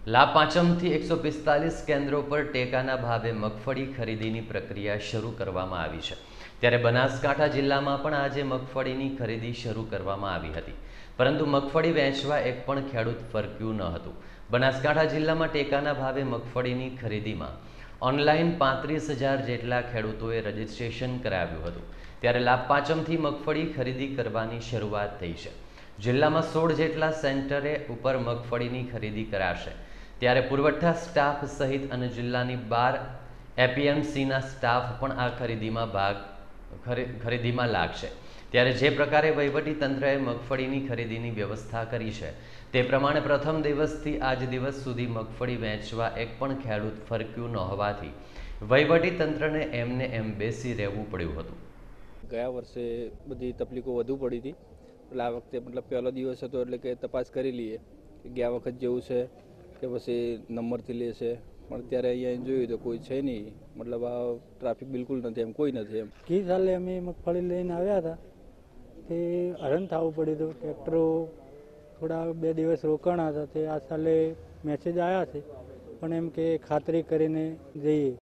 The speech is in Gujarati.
લાભ પાંચમથી 145 કેન્દ્રો પર ટેકાના ભાવે મગફળી ખરીદીની પ્રક્રિયા શરૂ કરવામાં આવી છે. ત્યારે બનાસકાંઠા જિલ્લામાં પણ આજે મગફળીની ખરીદી શરૂ કરવામાં આવી હતી, પરંતુ મગફળી વેચવા એક પણ ખેડૂત ફરક્યું ન હતું. બનાસકાંઠા જિલ્લામાં ટેકાના ભાવે મગફળીની ખરીદીમાં ઓનલાઈન 35,000 જેટલા ખેડૂતોએ રજીસ્ટ્રેશન કરાવ્યું હતું. ત્યારે લાભ પાંચમથી મગફળી ખરીદી કરવાની શરૂઆત થઈ છે. જિલ્લામાં 16 જેટલા સેન્ટરે ઉપર મગફળીની ખરીદી કરાશે. ત્યારે પુરવઠા સ્ટાફ સહિત અને જિલ્લાની 12 એપીએમસીના સ્ટાફ પણ આ ખરીદીમાં લાગશે. ત્યારે જે પ્રકારે વહીવટીતંત્રએ મગફળીની ખરીદીની વ્યવસ્થા કરી છે તે પ્રમાણે પ્રથમ દિવસથી આજ દિવસ સુધી મગફળી વેચવા એક પણ ખેડૂત ફરક્યું ન હોવાથી વહીવટીતંત્રને એમને એમ બેસી રહેવું પડ્યું હતું. ગયા વર્ષે બધી તકલીફો વધુ પડી હતી, એટલે આ વખતે પહેલો દિવસ હતો એટલે કે તપાસ કરી લઈએ કે ગયા વખત જેવું છે કે પછી નંબરથી લે છે. પણ અત્યારે અહીંયા જોયું તો કોઈ છે નહીં, આ ટ્રાફિક બિલકુલ નથી, એમ કોઈ નથી. એમ કી સાલે અમે મગફળી લઈને આવ્યા હતા તે હરણ થવું પડ્યું હતું. ટ્રેક્ટરો થોડા 2 દિવસ રોકાણા હતા. તે આ સાલે મેસેજ આવ્યા છે, પણ એમ કે ખાતરી કરીને જઈએ.